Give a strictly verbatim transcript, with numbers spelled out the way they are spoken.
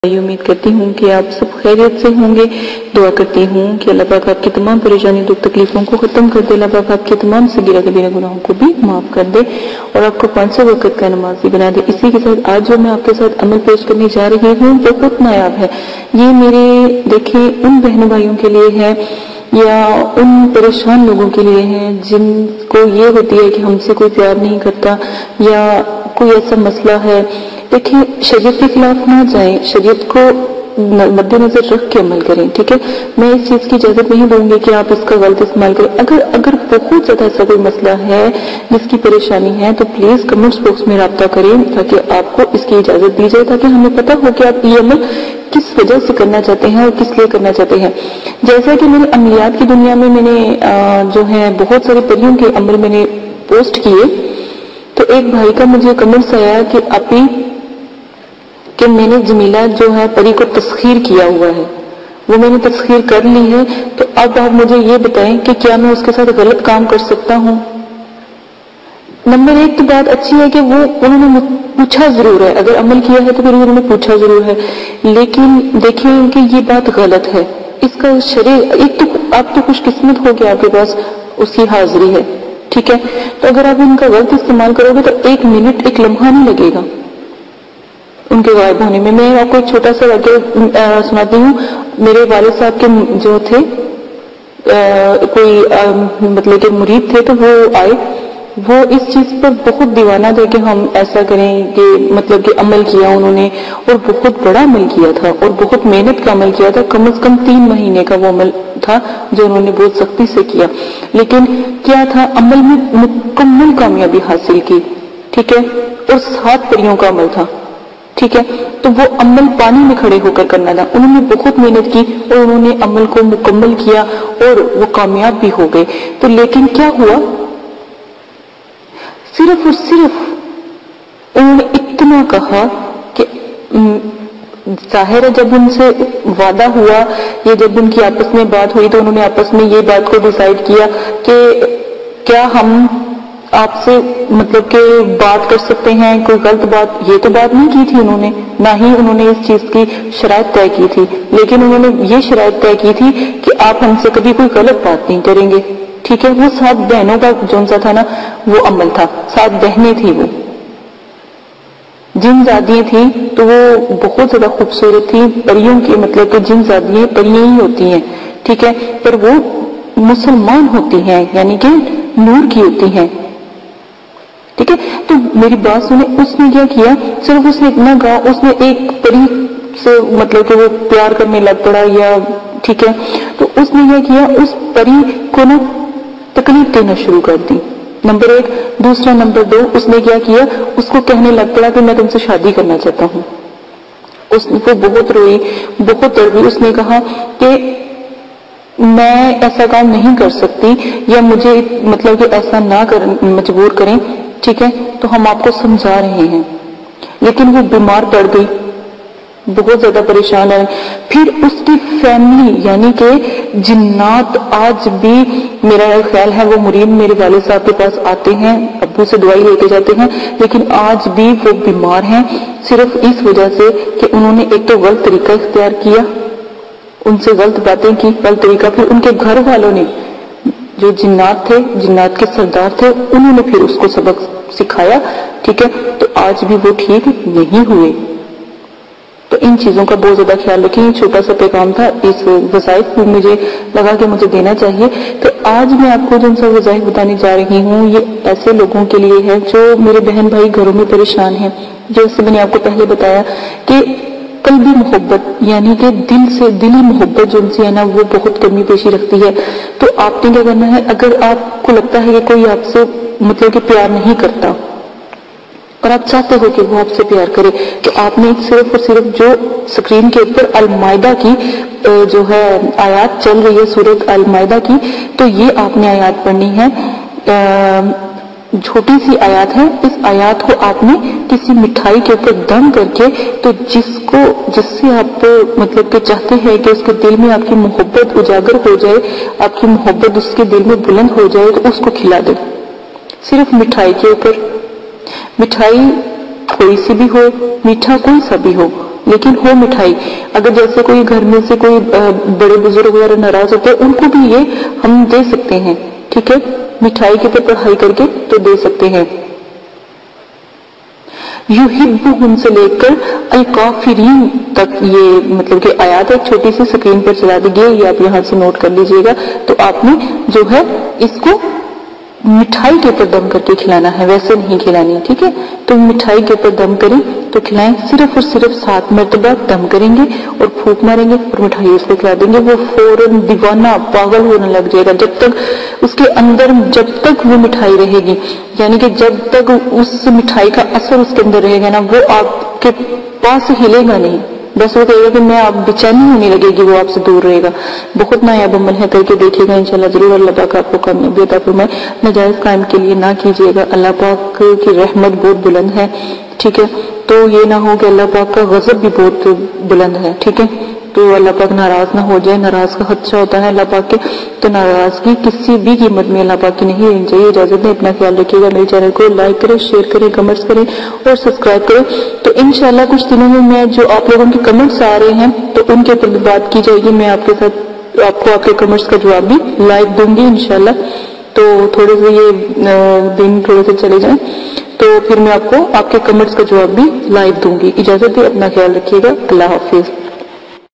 उम्मीद करती हूँ कि आप सब खैरियत से होंगे। दुआ करती हूँ कि अल्लाह पाक आपकी तमाम परेशानी दुख तकलीफों को खत्म कर दे। अल्लाह पाक आपके तमाम सगीरा कबीरा गुनाहों को भी माफ कर दे और आपको पाँच सौ वक़्त का नमाजी बना दे। इसी के साथ आज जो मैं आपके साथ अमल पेश करने जा रही हूँ बहुत नायाब है। ये मेरे देखिए उन बहनों भाइयों के लिए है या उन परेशान लोगों के लिए है जिनको ये होती है कि हमसे कोई प्यार नहीं करता या कोई ऐसा मसला है। देखिए शरीयत के खिलाफ ना जाएं, शरीयत को मद्देनजर रख के अमल करें, ठीक है। मैं इस चीज की इजाजत नहीं दूंगी कि आप इसका गलत इस्तेमाल करें। अगर अगर बहुत ज्यादा ऐसा कोई मसला है जिसकी परेशानी है तो प्लीज कमेंट्स बॉक्स में राब्ता करें ताकि आपको इसकी इजाजत दी जाए, ताकि हमें पता हो कि आप ये अमल किस वजह से करना चाहते हैं और किस लिए करना चाहते हैं। जैसा कि मैंने अमलियात की दुनिया में मैंने जो है बहुत सारे परियों के अमल मैंने पोस्ट किए, तो एक भाई का मुझे कमेंट्स आया कि आपी कि मैंने जमीला जो है परी को तस्खीर किया हुआ है, वो मैंने तस्खीर कर ली है, तो अब आप मुझे ये बताएं कि क्या मैं उसके साथ गलत काम कर सकता हूँ। नंबर एक तो बात अच्छी है कि वो उन्होंने पूछा जरूर है, अगर अमल किया है तो फिर उन्होंने पूछा जरूर है, लेकिन देखिए कि ये बात गलत है। इसका शरीर एक तो आप तो खुशकिस्मत हो कि आपके पास उसकी हाजिरी है, ठीक है। तो अगर आप इनका गलत इस्तेमाल करोगे तो एक मिनट एक लम्हा नहीं लगेगा उनके गायब होने में। मैं आपको एक छोटा सा वाक्य सुनाती हूँ। मेरे वालिद साहब के जो थे आ, कोई आ, मतलब के मुरीद थे, तो वो आए, वो इस चीज पर बहुत दीवाना थे कि हम ऐसा करें कि मतलब कि अमल किया उन्होंने, और बहुत बड़ा अमल किया था और बहुत मेहनत का अमल किया था। कम से कम तीन महीने का वो अमल था जो उन्होंने बहुत सख्ती से किया, लेकिन क्या था अमल में मुकम्मल कामयाबी हासिल की, ठीक है। और सात परियों का अमल था, ठीक है। तो वो अमल पानी में खड़े होकर करना था। उन्होंने बहुत मेहनत की और उन्होंने अमल को मुकम्मल किया और वो कामयाब भी हो गए। तो लेकिन क्या हुआ, सिर्फ और सिर्फ उन्होंने इतना कहा कि जाहिर है जब उनसे वादा हुआ या जब उनकी आपस में बात हुई तो उन्होंने आपस में ये बात को डिसाइड किया कि क्या हम आपसे मतलब कि बात कर सकते हैं, कोई गलत बात, ये तो बात नहीं की थी उन्होंने, ना ही उन्होंने इस चीज की शराइत तय की थी, लेकिन उन्होंने ये शराइत तय की थी कि आप हमसे कभी कोई गलत बात नहीं करेंगे, ठीक है। वो सात बहनों का जो सा था ना वो अमल था, सात बहनें थी, वो जिन जादियां थी तो वो बहुत ज्यादा खूबसूरत थी, परियों की मतलब कि जिन जादियां परियां ही होती हैं, ठीक है, पर वो मुसलमान होती हैं यानी कि नूर की होती हैं, ठीक है। तो मेरी बात सुने, उसने क्या किया, सिर्फ उसने इतना कहा, उसने एक परी से मतलब कि वो प्यार करने लग पड़ा या ठीक है, तो उसने क्या किया, उस परी को ना तकलीफ देना शुरू कर दी, नंबर एक। दूसरा नंबर दो, उसने क्या किया, उसको कहने लग पड़ा कि मैं तुमसे शादी करना चाहता हूँ। उसने वो बहुत रोई, बहुत तड़पी, उसने कहा कि मैं ऐसा काम नहीं कर सकती या मुझे मतलब कि ऐसा ना कर मजबूर करें, ठीक है। तो हम आपको समझा रहे हैं, लेकिन वो बीमार पड़ गई, बहुत ज्यादा परेशान है। फिर उसकी फैमिली यानी कि जिन्नात आज भी, मेरा ख्याल है वो मुरीद मेरे वालिद साहब के पास आते हैं, अब्बू से दवाई लेके जाते हैं, लेकिन आज भी वो बीमार हैं सिर्फ इस वजह से कि उन्होंने एक तो गलत तरीका इख्तियार किया, उनसे गलत बातें की, गलत तरीका। फिर उनके घर वालों ने जो जिन्नात थे, जिन्नात के सरदार थे, उन्होंने फिर उसको सबक सिखाया, ठीक है। तो आज भी वो ठीक नहीं हुए। तो इन चीजों का बहुत ज्यादा ख्याल रखें। छोटा सा पैगाम था, इस वज़ाइफ को मुझे लगा कि मुझे देना चाहिए। तो आज मैं आपको जो सा वज़ाइफ बताने जा रही हूँ ये ऐसे लोगों के लिए है जो मेरे बहन भाई घरों में परेशान हैं। जैसे मैंने आपको पहले बताया कि कल्बी मोहब्बत यानी कि दिल से दिली मोहब्बत जो उनसे है ना वो बहुत कमी पेशी रखती है। तो आपने क्या करना है, अगर आपको लगता है कि कोई आपसे मतलब कि प्यार नहीं करता और आप चाहते हो कि वो आपसे प्यार करे, तो आपने सिर्फ और सिर्फ जो स्क्रीन के ऊपर अल माइदा की जो है आयत चल रही है, सूरत अल माइदा की, तो ये आपने आयत पढ़नी है। छोटी सी आयत है, इस आयत को आपने किसी मिठाई के ऊपर दम करके, तो जिसको जिससे आप मतलब कि चाहते हैं कि उसके दिल में आपकी मोहब्बत उजागर हो जाए, आपकी मोहब्बत उसके दिल में बुलंद हो जाए, तो उसको खिला दे सिर्फ मिठाई के ऊपर। मिठाई कोई सी भी हो, मीठा कोई सा भी हो, لیکن ہو مٹھائی. اگر جیسے کوئی گھر میں سے کوئی بڑے بزرگ وغیرہ ناراض ہوتے ہیں ان کو بھی یہ ہم دے سکتے ہیں. ٹھیک ہے, مٹھائی کے اوپر پڑھائی کر کے تو دے سکتے ہیں. یحبہم سے لے کر الکافرین تک یہ مطلب کہ آیات ایک چھوٹی سی اسکرین پر چلا دی گئی, یہ آپ یہاں سے نوٹ کر لیجئے گا. تو آپ نے جو ہے اس کو مٹھائی کے اوپر دم کر کے کھلانا ہے, ویسے نہیں کھلانی. ٹھیک ہے, تو مٹھائی کے اوپر دم کریں تو کھلائیں, صرف اور صرف سات مرتبہ دم کریں گے اور پھونک ماریں گے اور مٹھائی اس کو کھلا دیں گے. وہ فوراً دیوانہ پاگل ہونے لگ جائے گا جب تک اس کے اندر جب تک وہ مٹھائی رہے گی, یعنی کہ جب تک اس مٹھائی کا اثر اس کے اندر رہے گا نا, وہ آپ کے پاس ہلے گا نہیں, بس وہ کہے گا کہ میں آپ بےچینی ہونے لگے گی, وہ آپ سے دور رہے گا. بہت نایاب عمل ہے, کر کے دیکھیے گا انشاءاللہ ضرور. اللہ پاک آپ کو کامیابی عطا فرمائے. ناجائز قائم کے لیے نہ کیجیے گا, اللہ پاک کی رحمت بہت بلند ہے. ٹھیک ہے, تو یہ نہ ہو کہ اللہ پاک کا غضب بھی بہت بلند ہے. ٹھیک ہے, تو اللہ پاک ناراض نہ ہو جائے, ناراض کا خدشہ ہوتا ہے اللہ پاک کے, تو ناراضگی کسی بھی قیمت میں اللہ پاک کی نہیں رہنی چاہیے. اجازت دیں, اپنا خیال رکھیے گا. میرے چینل کو لائک کریں, شیئر کریں, کمنٹس کریں اور سبسکرائب کریں. تو انشاءاللہ کچھ دنوں میں میں جو آپ لوگوں کے کمنٹس آ رہے ہیں تو ان کے اوپر بھی بات کی جائے گی. میں آپ کے ساتھ آپ کو آپ کے کمنٹس کا جواب بھی لائیو دوں گی انشاءاللہ. تو تھوڑے سے یہ دن تھوڑے سے چلے جائیں تو پھر میں آپ کو آپ کے کمنٹس کا جواب بھی لائیو دوں گی. اجازت دیں, اپنا خیال رکھیے گا. اللہ حافظ.